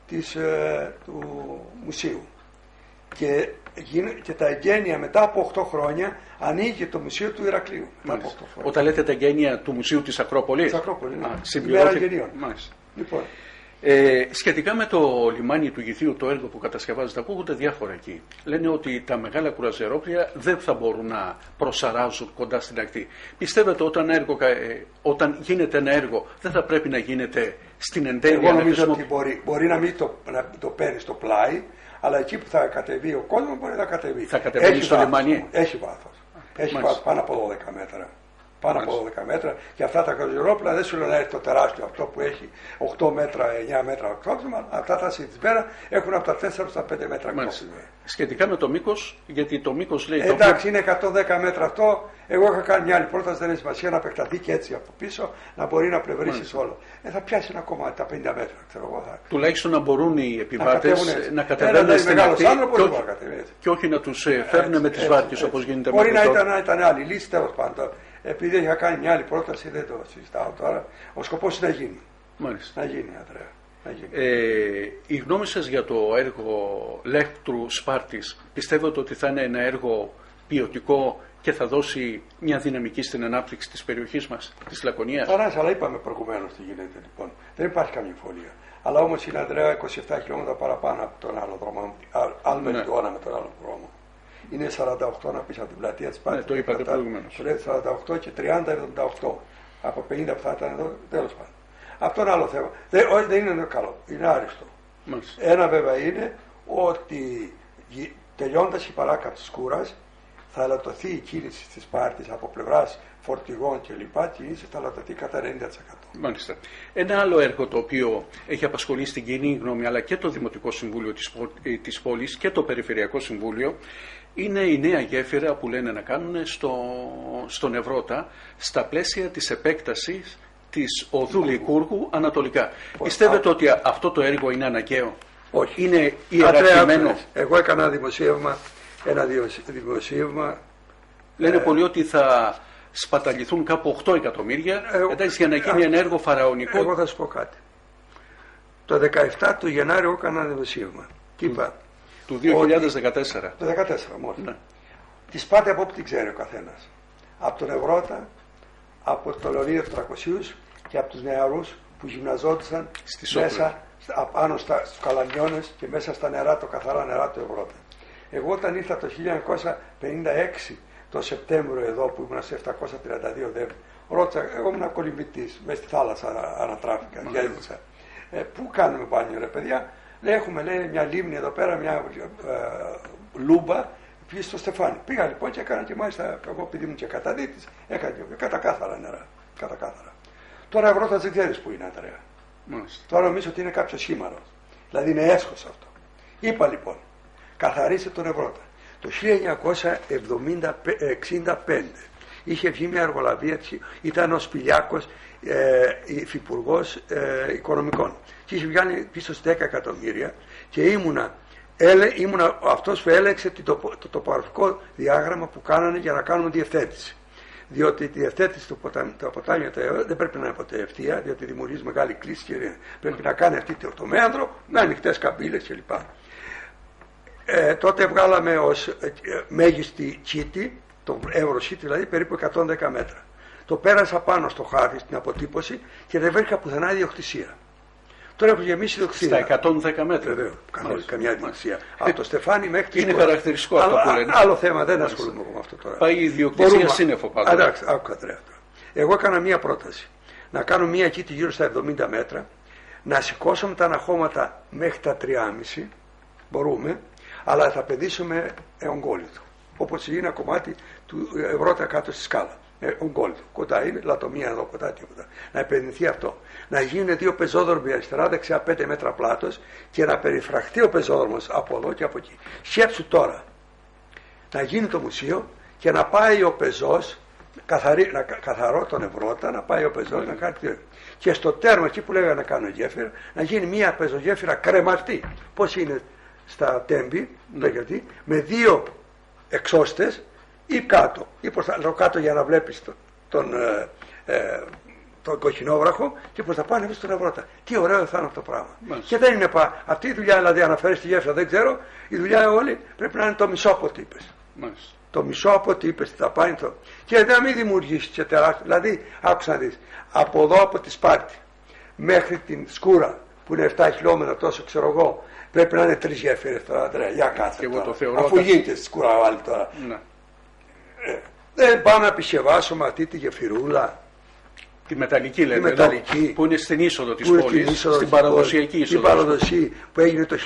του μουσείου. Και τα εγγένεια μετά από 8 χρόνια ανοίγει το Μουσείο του Ηρακλείου. Όταν λέτε τα εγγένεια του Μουσείου της Ακρόπολης. Της Ακρόπολης, ναι. Η μέρα εγγενείων. Λοιπόν. Σχετικά με το λιμάνι του Γηθίου, το έργο που κατασκευάζεται, ακούγονται διάφορα εκεί. Λένε ότι τα μεγάλα κουραζερόπλια δεν θα μπορούν να προσαράζουν κοντά στην ακτή. Πιστεύετε όταν γίνεται ένα έργο δεν θα πρέπει να γίνεται στην εντέλεια? Εγώ νομίζω ότι μπορεί να μην το παίρνει στο πλάι, αλλά εκεί που θα κατεβεί ο κόσμος μπορεί να κατεβεί. Θα κατεβεί στο λιμάνι. Έχει βάθος. Έχει βάθος πάνω από 12 μέτρα. Πάνω από 12 μέτρα και αυτά τα καζιρόπλα δεν σου λένε να έρθει το τεράστιο αυτό που έχει 8 μέτρα, 9 μέτρα οκτώψιμα. Αυτά τα σιτισμένα έχουν από τα 4 στα 5 μέτρα οκτώψιμα. Σχετικά με το μήκος, γιατί το μήκος λέει. Εντάξει, είναι 110 μέτρα αυτό. Εγώ είχα κάνει μια άλλη πρόταση, δεν έχει σημασία να επεκταθεί και έτσι από πίσω να μπορεί να πλευρίσει όλο. Θα πιάσει ένα κομμάτι, τα 50 μέτρα, ξέρω εγώ. Τουλάχιστον να μπορούν οι επιβάτες να κατεβαίνουν στην ακτή και όχι να τους φέρνουν με τις βάρκες όπως γίνεται με μπορεί να ήταν άλλη λύση, τέλος πάντων. Επειδή είχα κάνει μια άλλη πρόταση, δεν το συζητάω τώρα. Ο σκοπός είναι να γίνει. Μάλιστα. Να γίνει, Αντρέα. Η γνώμη σας για το έργο Λέκτρου Σπάρτης, πιστεύετε ότι θα είναι ένα έργο ποιοτικό και θα δώσει μια δυναμική στην ανάπτυξη της περιοχής μας, της Λακωνίας? Παράς, αλλά είπαμε προηγουμένως τι γίνεται λοιπόν. Δεν υπάρχει καμία αμφιβολία. Αλλά όμως είναι, Αντρέα, 27 χιλιόμετρα παραπάνω από τον άλλο δρόμο. Άλλο μεριδιώνα με τον άλλο δρόμο. Είναι 48 να πεις από την πλατεία της Σπάρτης. Ναι, το είπατε προηγουμένως. Σου λέει 48 και 30-78. Από 50 που θα ήταν εδώ, τέλος πάντων. Αυτό είναι άλλο θέμα. Δεν είναι καλό, είναι άριστο. Μάλιστα. Ένα βέβαια είναι ότι τελειώντας η παράκαψη Σκούρας θα ελαττωθεί η κίνηση της Σπάρτης από πλευράς φορτηγών κλπ. Η κίνηση θα ελαττωθεί κατά 90%. Μάλιστα. Ένα άλλο έργο το οποίο έχει απασχολήσει την κοινή γνώμη αλλά και το Δημοτικό Συμβούλιο της πόλης και το Περιφερειακό Συμβούλιο είναι η νέα γέφυρα που λένε να κάνουν στον Ευρώτα στα πλαίσια της επέκτασης της οδού Λυκούργου ανατολικά. Πιστεύετε ότι αυτό το έργο είναι αναγκαίο? Όχι. Είναι ιεραρχημένο? Εγώ έκανα ένα δημοσίευμα. Λένε πολλοί ότι θα σπαταληθούν κάπου 8 εκατομμύρια για να γίνει ένα έργο φαραωνικό. Εγώ θα σου πω κάτι. Το 17 του Γενάριο έκανα ένα δημοσίευμα. Και είπα, του 2014. Το 2014 μόνο. Ναι. Τη Σπάρτη από όπου την ξέρει ο καθένας. Από τον Ευρώτα, από το Λεωνίδιο 300 και από τους νεαρούς που γυμναζόντουσαν μέσα πάνω στους καλαμιώνες και μέσα στα νερά, το καθαρά νερά του Ευρώτα. Εγώ όταν ήρθα το 1956 το Σεπτέμβριο εδώ που ήμουν σε 732 δεύτη, ρώτησα, εγώ ήμουν κολυμβητής, μέσα στη θάλασσα ανατράφηκα, γέλνησα. Πού κάνουμε μπάνιο ρε παιδιά? Έχουμε λέει μια λίμνη εδώ πέρα, μια λούμπα πήγε στο Στεφάνι. Πήγα λοιπόν και έκανα και μάλιστα εγώ επειδή ήμουν και καταδίτης, έκανα και κατακάθαρα νερά. Κατακάθαρα. Τώρα Ευρώπας δεν ξέρεις που είναι, Αντρέα. Τώρα νομίζω ότι είναι κάποιο σχήμαρος. Δηλαδή είναι έσχος αυτό. Είπα λοιπόν, καθαρίστε τον Ευρώτα. Το 1965 είχε βγει μια εργολαβία, ήταν ο Σπηλιάκος υφυπουργός οικονομικών και είχε βγάλει πίσω στις 10 εκατομμύρια και ήμουνα αυτός που έλεξε το τοπογραφικό διάγραμμα που κάνανε για να κάνουμε διευθέτηση. Διότι η διευθέτηση του ποτάμιου δεν πρέπει να είναι ποτέ ευθεία, διότι δημιουργεί μεγάλη κρίση και πρέπει να κάνει αυτή το ορτομέανδρο με ανοιχτές καμπύλες κλπ. Τότε βγάλαμε ως μέγιστη τσίτη, το ευρώ τσίτη δηλαδή περίπου 110 μέτρα. Το πέρασα πάνω στο χάρτη στην αποτύπωση και δεν βρήκα πουθενά ιδιοκτησία. Τώρα έχω γεμίσει ιδιοκτησία. Στα 110 μέτρα. Βεβαίως, καμιά ιδιοκτησία. Από το Στεφάνι μέχρι τη Είναι χαρακτηριστικό αυτό που λένε. Άλλο θέμα, δεν ασχολούμαι με αυτό τώρα. Πάει η ιδιοκτησία σύννεφο πάντα. Εντάξει, άκουγα τώρα. Εγώ έκανα μία πρόταση. Να κάνω μία κήτη γύρω στα 70 μέτρα, να σηκώσουμε τα αναχώματα μέχρι τα 3,5, μπορούμε, αλλά θα πεδίσουμε ογκόλιτο. Όπως είναι ένα κομμάτι του Ευρώτα κάτω στη σκάλα. Ογκόλιτο. Κοντά είναι, λατομία εδώ, κοντά τίποτα. Να επενδυθεί αυτό. Να γίνουν 2 πεζόδρομοι αριστερά, δεξιά 5 μέτρα πλάτος και να περιφραχτεί ο πεζόδρομος από εδώ και από εκεί. Σκέψου τώρα να γίνει το μουσείο και να πάει ο πεζός, καθαρό τον Ευρώτα, να πάει ο πεζός να κάνει. Και στο τέρμα, εκεί που λέγανε να κάνω γέφυρα, να γίνει μια πεζογέφυρα κρεμαρτή. Πώς είναι στα Τέμπη, με 2 εξώστες ή κάτω, ή προς τα κάτω για να βλέπεις τον κοκκινόβραχο και προς τα πάνω στον Ευρώτα. Τι ωραίο θα είναι αυτό το πράγμα. Και δεν είναι αυτή η δουλειά, δηλαδή αναφέρει στη γέφυρα, δεν ξέρω, η δουλειά όλη πρέπει να είναι το μισό από ό,τι είπες. Το μισό από ό,τι είπες θα πάει το. Και να μην δημιουργήσει και τεράστιο. Δηλαδή, άκουσα να δεις, από εδώ από τη Σπάρτη μέχρι την Σκούρα που είναι 7 χιλιόμετρα τόσο ξέρω εγώ, πρέπει να είναι 3 γέφυρες τώρα, Αντρέα, για κάτσε τώρα. Αφού γίνεται στη Σκούρα άλλη τώρα. Ναι. Δεν πάω να επισκευάσουμε αυτή τη γεφυρούλα. Τη μεταλλική λέτε, μεταλλική, που είναι στην είσοδο της πόλης, στην παραδοσιακή είσοδο. Την παραδοσιακή που έγινε το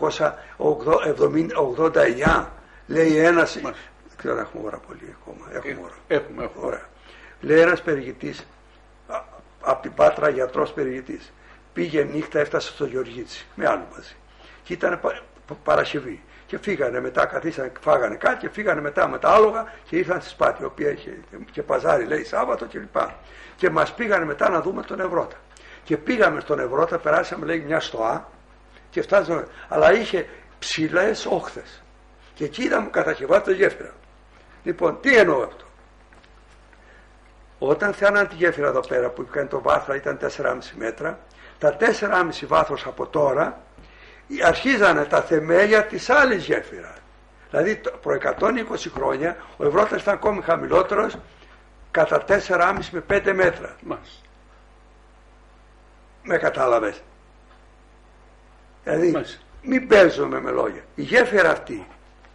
1889, λέει ένας, δεν ξέρω αν έχουμε ώρα πολύ ακόμα. Έχουμε. Ωραία. Λέει ένας περιηγητής, από την Πάτρα γιατρός περιηγητής, πήγε νύχτα, έφτασε στο Γεωργίτσι, με άλλου μαζί. Και ήταν Παρασκευή. Και φύγανε μετά, καθίσανε, φάγανε κάτι και φύγανε μετά με τα άλογα και ήρθαν στη Σπάτη, η οποία είχε και παζάρι, λέει, Σάββατο κλπ. Και μας πήγανε μετά να δούμε τον Ευρώτα. Και πήγαμε στον Ευρώτα, περάσαμε, λέει, μια στοά και φτάσαμε, αλλά είχε ψηλές όχθες. Και εκεί είδαμε κατασκευάσει τη γέφυρα. Λοιπόν, τι εννοώ αυτό. Όταν θέλανε τη γέφυρα εδώ πέρα, που έκανε το βάθρο, ήταν 4,5 μέτρα, τα 4,5 βάθος από τώρα αρχίζανε τα θεμέλια της άλλης γέφυρας. Δηλαδή προ 120 χρόνια ο Ευρώπης ήταν ακόμη χαμηλότερος κατά 4,5 με 5 μέτρα. Με κατάλαβες. Δηλαδή μην παίζουμε με λόγια. Η γέφυρα αυτή,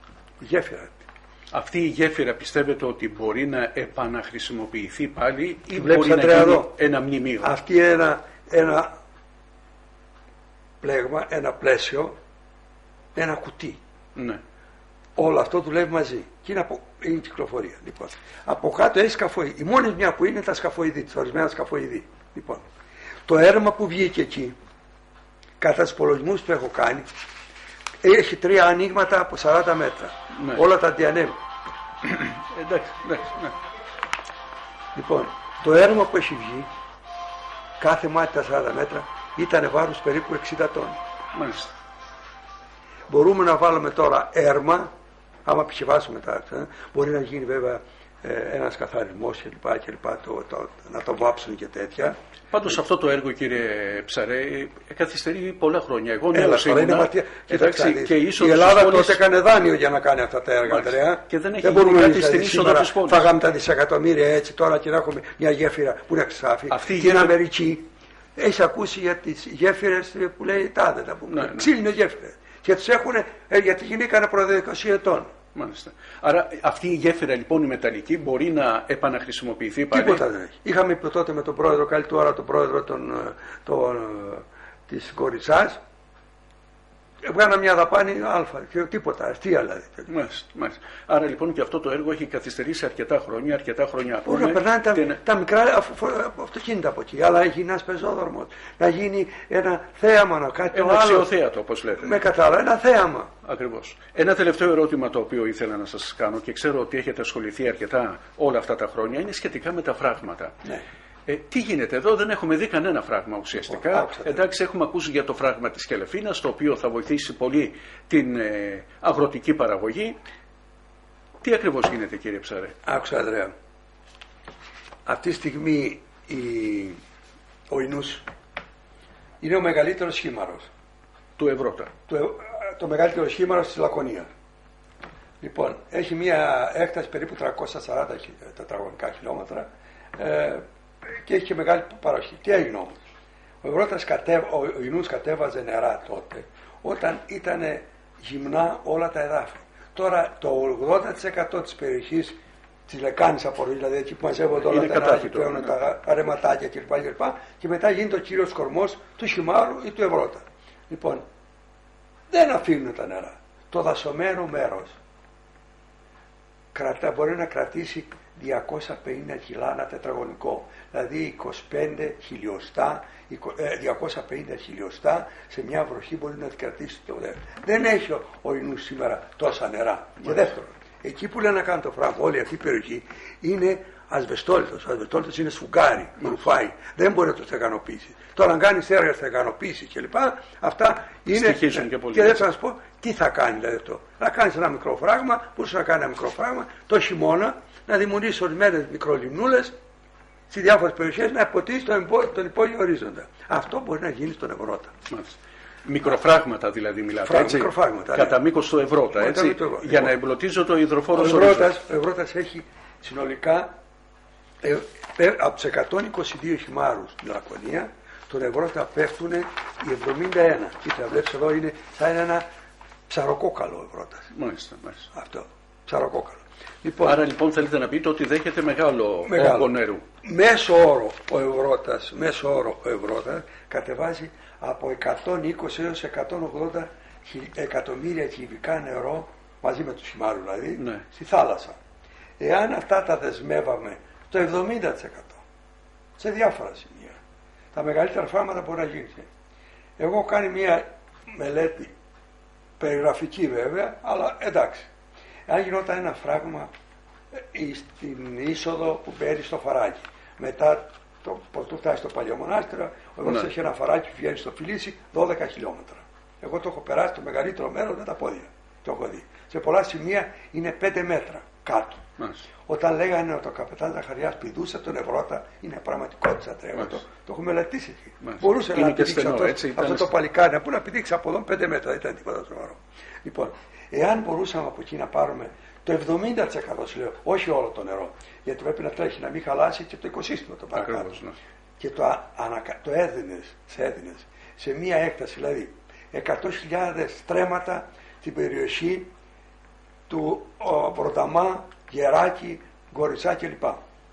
αυτή η γέφυρα πιστεύετε ότι μπορεί να επαναχρησιμοποιηθεί πάλι ή μπορεί να γίνει ένα μνημείο? Αυτή είναι ένα πλέγμα, ένα πλαίσιο, ένα κουτί. Ναι. Όλο αυτό δουλεύει μαζί. Και είναι η κυκλοφορία. Λοιπόν, από κάτω έχει σκαφοειδή. Η μόνη μια που είναι τα σκαφοειδή, τα ορισμένα σκαφοειδή. Λοιπόν, το έρμα που βγήκε εκεί, κατά τους υπολογισμούς που έχω κάνει, έχει 3 ανοίγματα από 40 μέτρα. Ναι. Όλα τα διανέμει. Εντάξει. Ναι. Λοιπόν, το έρμα που έχει βγει, κάθε μάτι τα 40 μέτρα, ήταν βάρος περίπου 60 τόνοι. Μάλιστα. Μπορούμε να βάλουμε τώρα έρμα, άμα πιχευάσουμε τα μπορεί να γίνει βέβαια ένας καθαρισμός κλπ. Να το βάψουν και τέτοια. Πάντως αυτό το έργο, κύριε Ψαρέ, καθυστερεί πολλά χρόνια. Εγώ νέος ήμουνα. Και η Ελλάδα τότε έκανε δάνειο για να κάνει αυτά τα έργα, Ανδρέα. Και δεν έχει γίνει κάτι στην είσοδο της πόλης. Φάγαμε τα δισεκατομμύρια έτσι τώρα και να έχουμε μια γέφυρα που είναι ξάφη. Στην Αμερική έχει ακούσει για τις γέφυρες που λέει τάδε τα πούμε. Ξύλινες γέφυρες. Και τους έχουν, γιατί γινήκανε προ 20 ετών. Μάλιστα. Άρα αυτή η γέφυρα λοιπόν η μεταλλική μπορεί να επαναχρησιμοποιηθεί πάλι? Τίποτα δεν έχει. Είχαμε πει τότε με τον πρόεδρο, καλή του ώρα τον πρόεδρο της Κοριτσάς, Βγάνα μια δαπάνη Α και τίποτα, αστεία δηλαδή. Μάλιστα. Άρα λοιπόν και αυτό το έργο έχει καθυστερήσει αρκετά χρόνια Μπορεί να περνάνε τα μικρά αυτοκίνητα από εκεί, αλλά να γίνει ένα πεζόδρομο, να γίνει ένα θέαμα, κάτι ένα αξιοθέατο, όπως λέτε. Με κατάλαβα, ένα θέαμα. Ακριβώς. Ένα τελευταίο ερώτημα το οποίο ήθελα να σας κάνω και ξέρω ότι έχετε ασχοληθεί αρκετά όλα αυτά τα χρόνια είναι σχετικά με τα φράγματα. Ναι. Τι γίνεται εδώ, δεν έχουμε δει κανένα φράγμα ουσιαστικά. Εντάξει, έχουμε ακούσει για το φράγμα της Κελεφίνας, το οποίο θα βοηθήσει πολύ την αγροτική παραγωγή. Τι ακριβώς γίνεται, κύριε Ψαρέ? Άκουσα, Ανδρέα. Αυτή τη στιγμή ο Ινούς είναι ο μεγαλύτερος χήμαρος του Ευρώτα. Το μεγαλύτερο χήμαρος της Λακωνίας. Λοιπόν, έχει μια έκταση περίπου 340 τετραγωνικά χιλιόμετρα και έχει και μεγάλη παροχή. Τι έγινε όμως? Ο Ινούς κατέβαζε νερά τότε όταν ήταν γυμνά όλα τα εδάφη. Τώρα το 80% της περιοχής της λεκάνης απορροής, δηλαδή εκεί που μαζεύονται όλα τα νερά και παίρνουν τα αρεματάκια κλπ. Και μετά γίνεται ο κύριος κορμός του χυμάρου ή του Ευρώτα. Λοιπόν, δεν αφήνουν τα νερά. Το δασωμένο μέρος μπορεί να κρατήσει 250 κιλά ένα τετραγωνικό, δηλαδή 25 χιλιοστά, 250 χιλιοστά σε μια βροχή μπορεί να κρατήσει το δεύτερο. Δεν έχει ο Ινούς σήμερα τόσα νερά. Και δεύτερον, εκεί που λένε να κάνουν το φράγκο, όλη αυτή η περιοχή είναι ασβεστόλιτος. Ο ασβεστόλιτος είναι σφουγγάρι, ρουφάει. Δεν μπορεί να το στεγανοποιήσει. Τώρα, αν κάνει έργα στεγανοποίηση κλπ. Αυτά είναι. Και δεν θα σα πω τι θα κάνει δηλαδή αυτό. Να κάνει ένα μικρό φράγμα, μπορούσε να κάνει ένα μικρό φράγμα το χειμώνα, να δημιουργήσει ορισμένες μικρολιμνούλες σε διάφορες περιοχές, να ποτίσει τον υπόγειο ορίζοντα. Αυτό μπορεί να γίνει στον Ευρώτα. Μικροφράγματα δηλαδή μιλάτε, έτσι, μικροφράγματα, κατά μήκος του Ευρώτα, έτσι, για να εμπλωτίζω το υδροφόρο ορίζοντα. Ο Ευώτας έχει συνολικά από τους 122 χυμάρους στην Λακωνία, τον Ευρώτα πέφτουν οι 71. Κοίτα, βλέπεις εδώ θα είναι ένα ψαροκόκαλο ο Ευώτας. Μάλιστα. Αυτό, ψαροκόκαλο. Λοιπόν, άρα λοιπόν θέλετε να πείτε ότι δέχεται μεγάλο όγκο νερού. Μέσο όρο ο Ευώτας κατεβάζει από 120 έως 180 εκατομμύρια κυβικά νερό μαζί με τους χυμάρους δηλαδή, στη θάλασσα. Εάν αυτά τα δεσμεύαμε το 70% σε διάφορα σημεία, τα μεγαλύτερα φάρματα μπορεί να γίνει. Εγώ έχω κάνει μια μελέτη περιγραφική βέβαια, αλλά εντάξει. Αν γινόταν ένα φράγμα στην είσοδο που μπαίνει στο Φαράκι, μετά πρωτού φτάσει στο Παλαιομονάστηρο, ο Ευώτας έχει ένα φαράκι που βγαίνει στο Φιλίσι 12 χιλιόμετρα. Εγώ το έχω περάσει το μεγαλύτερο μέρος με τα πόδια. Το έχω δει. Σε πολλά σημεία είναι 5 μέτρα κάτω. Όταν λέγανε ότι ο καπετάν Ζαχαριάς πηδούσε τον Ευρώτα, είναι πραγματικότητα τρέχοντα. Το έχω μελετήσει εκεί. Μπορούσε να πηδήξει αυτό το παλικάρι, που να πηδήξει από εδώ 5 μέτρα, δεν ήταν τίποτα σοβαρό. Λοιπόν, εάν μπορούσαμε από εκεί να πάρουμε το 70% σου λέω, όχι όλο το νερό, γιατί πρέπει να τρέχει, να μην χαλάσει και το οικοσύστημα το παρακάτω. Και το έδινες σε μία έκταση, δηλαδή 100.000 στρέμματα στην περιοχή του Πρωταμά, Γεράκη, Γκοριτσά κλπ.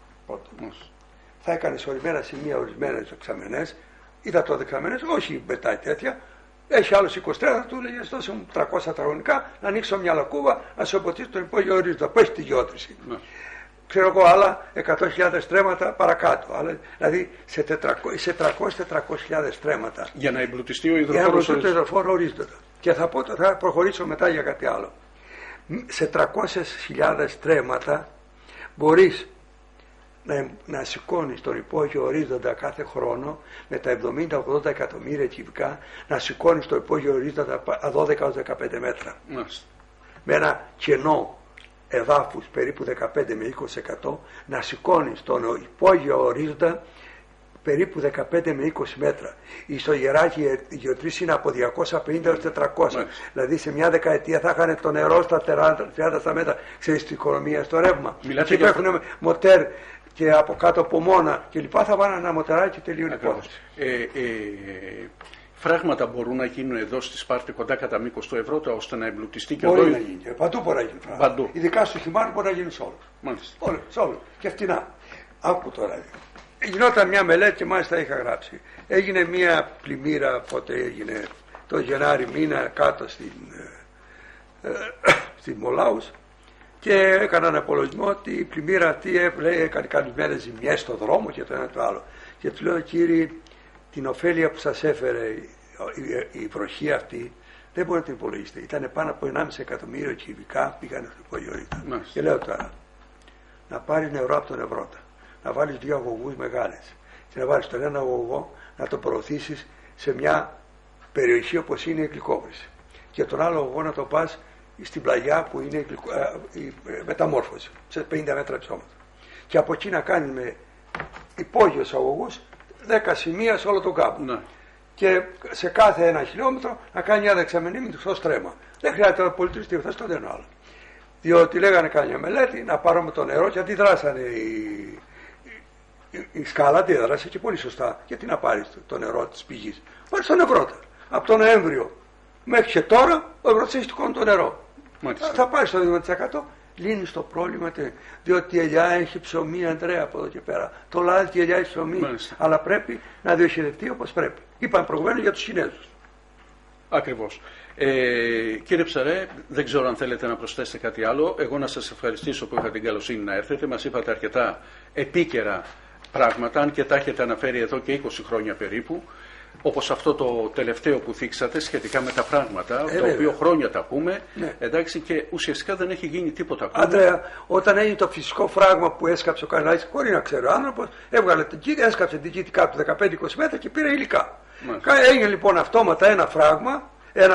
Θα έκανες ορισμένα σημεία, ορισμένες δεξαμενές, υδατοδεξαμενές, όχι μετά τέτοια. Έχει άλλος 23, θα του λέγε δώσε μου 300 τετραγωνικά, να ανοίξω μια λακκούβα, να σε αποτίσει τον υπόγειο ορίζοντα, που έχει τη γεώτρηση. Ξέρω εγώ άλλα 100.000 στρέμματα παρακάτω. Αλλά, δηλαδή σε 300.000 στρέμματα. Για να εμπλουτιστεί ο υδροφόρος ορίζοντα. Και θα προχωρήσω μετά για κάτι άλλο. Σε 300.000 στρέμματα μπορείς να σηκώνεις τον υπόγειο ορίζοντα κάθε χρόνο με τα 70-80 εκατομμύρια κυβικά, να σηκώνεις τον υπόγειο ορίζοντα 12-15 μέτρα. Με ένα κενό εδάφους περίπου 15 με 20%, να σηκώνεις τον υπόγειο ορίζοντα περίπου 15 με 20 μέτρα. Στο Γεράκι η γεωτρήση είναι από 250 έως 400. Δηλαδή σε μια δεκαετία θα είχαν το νερό στα 30 μέτρα. Ξέρεις την οικονομία στο ρεύμα. Εκεί έχουν μοτέρ και από κάτω από μόνα και λοιπά, θα βάλουν ένα μοτεράκι και τελείωνε η υπόθεση. Φράγματα μπορούν να γίνουν εδώ στη Σπάρτη κοντά κατά μήκος του Ευρώτα ώστε να εμπλουτιστεί και μπορεί εδώ. Να γίνει. Παντού μπορεί να γίνει φράγματα. Ειδικά στο χειμώνα μπορεί να γίνει σε όλους. Σε όλους. Και φτηνά. Άκου τώρα. Γινόταν μια μελέτη και μάλιστα είχα γράψει. Έγινε μια πλημμύρα, πότε έγινε, το Γενάρη μήνα κάτω στην Μολάους και έκαναν απολογισμό ότι η πλημμύρα αυτή έκανε καλυμμένες ζημιές στο δρόμο και το ένα το άλλο. Και του λέω, κύριε, την ωφέλεια που σας έφερε η βροχή αυτή δεν μπορεί να την υπολογίσετε. Ήταν πάνω από 1,5 εκατομμύριο κυβικά πήγανε στο υπόγειο. Και λέω τώρα, να πάρει νερό από τον Ευρώτα, να βάλεις 2 αγωγούς μεγάλες και να βάλεις τον ένα αγωγό να το προωθήσεις σε μια περιοχή όπως είναι η Γλυκόβρηση και τον άλλο αγωγό να το πας στην πλαγιά που είναι η μεταμόρφωση σε 50 μέτρα υψόμετρο και από εκεί να κάνει με υπόγειους αγωγούς 10 σημεία σε όλο τον κάμπο. Ναι. Και σε κάθε 1 χιλιόμετρο να κάνει μια δεξαμενή με το στρέμμα. Δεν χρειάζεται να πολιτήσει τίποτα στον ένα άλλο. Διότι λέγανε κάνει μια μελέτη να πάρουμε το νερό και αντιδράσανε η σκάλα αντίδρασε και πολύ σωστά. Γιατί να πάρει το νερό τη πηγή. Πάρει στον Ευρώτα. Από τον Νοέμβριο μέχρι και τώρα ο Ευρώτης έχει το νερό. Θα πάρει στο 2%. Λύνει το πρόβλημα, διότι η ελιά έχει ψωμί, Ανδρέα, από εδώ και πέρα. Το λάδι η ελιά έχει ψωμί. Μάλιστα. Αλλά πρέπει να διοχετευτεί όπως πρέπει. Είπαμε προηγουμένως για τους Κινέζους. Ακριβώς. Κύριε Ψαρέ, δεν ξέρω αν θέλετε να προσθέσετε κάτι άλλο. Εγώ να σας ευχαριστήσω που είχατε την καλοσύνη να έρθετε. Μας είπατε αρκετά επίκαιρα πράγματα, αν και τα έχετε αναφέρει εδώ και 20 χρόνια περίπου. Όπως αυτό το τελευταίο που θίξατε σχετικά με τα πράγματα, το οποίο χρόνια τα πούμε, εντάξει, και ουσιαστικά δεν έχει γίνει τίποτα ακόμα. Αντρέα, όταν έγινε το φυσικό φράγμα που έσκαψε ο Καρνάκης, χωρίς να ξέρει ο άνθρωπος, έβγαλε την κήτη, έσκαψε την κήτη κάτω 15-20 μέτρα και πήρε υλικά. Έγινε λοιπόν αυτόματα ένα φράγμα,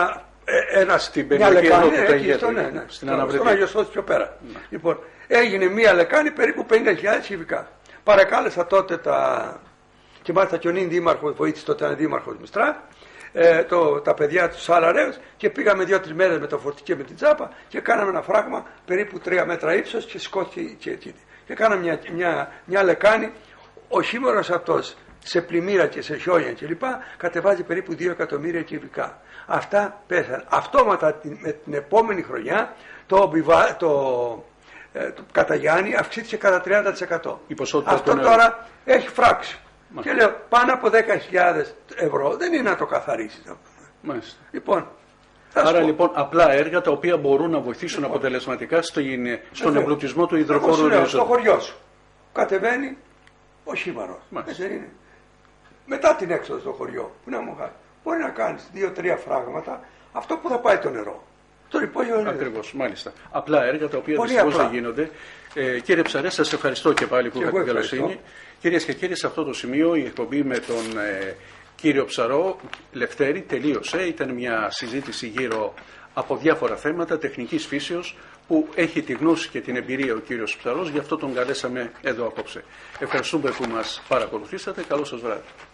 στην περιοχή εδώ του Ταγέτου, στην Αγιο Σώτη πιο πέρα. Λοιπόν, έγινε μία λεκάνη περίπου 50.000 κυβικά. Παρακάλεσα τότε και μάλιστα και ο νυν δήμαρχος βοήθησε τότε ένα δήμαρχος Μιστρά, τα παιδιά του Σάλαρέους και πήγαμε 2-3 μέρες με το φορτί και με την τσάπα και κάναμε ένα φράγμα περίπου 3 μέτρα ύψος και σηκώθηκε και κάναμε μια λεκάνη. Ο χείμωνας αυτός σε πλημμύρα και σε χιόνια κλπ. Κατεβάζει περίπου 2 εκατομμύρια κυβικά. Αυτά πέσαν. Αυτόματα με την επόμενη χρονιά το Καταγιάννη αυξήθηκε κατά 30%. Αυτό τώρα έχει φράξει. Και λέω πάνω από 10.000 ευρώ δεν είναι να το καθαρίσεις. Λοιπόν, άρα λοιπόν απλά έργα τα οποία μπορούν να βοηθήσουν αποτελεσματικά στον εμπλουτισμό του υδροφόρου ριζού. Στο χωριό σου κατεβαίνει ο χείμαρος. Μετά την έξοδο στο χωριό που μπορεί να κάνεις 2-3 φράγματα αυτό που θα πάει το νερό. Ακριβώς, μάλιστα. Απλά έργα τα οποία δυστυχώς δεν γίνονται. Κύριε Ψαρέ, σας ευχαριστώ και πάλι που είχατε την καλοσύνη. Κυρίες και κύριοι, σε αυτό το σημείο η εκπομπή με τον κύριο Ψαρό Λευτέρη τελείωσε. Ήταν μια συζήτηση γύρω από διάφορα θέματα τεχνικής φύσεως που έχει τη γνώση και την εμπειρία ο κύριος Ψαρός, γι' αυτό τον καλέσαμε εδώ απόψε. Ευχαριστούμε που μας παρακολουθήσατε. Καλό σας βράδυ.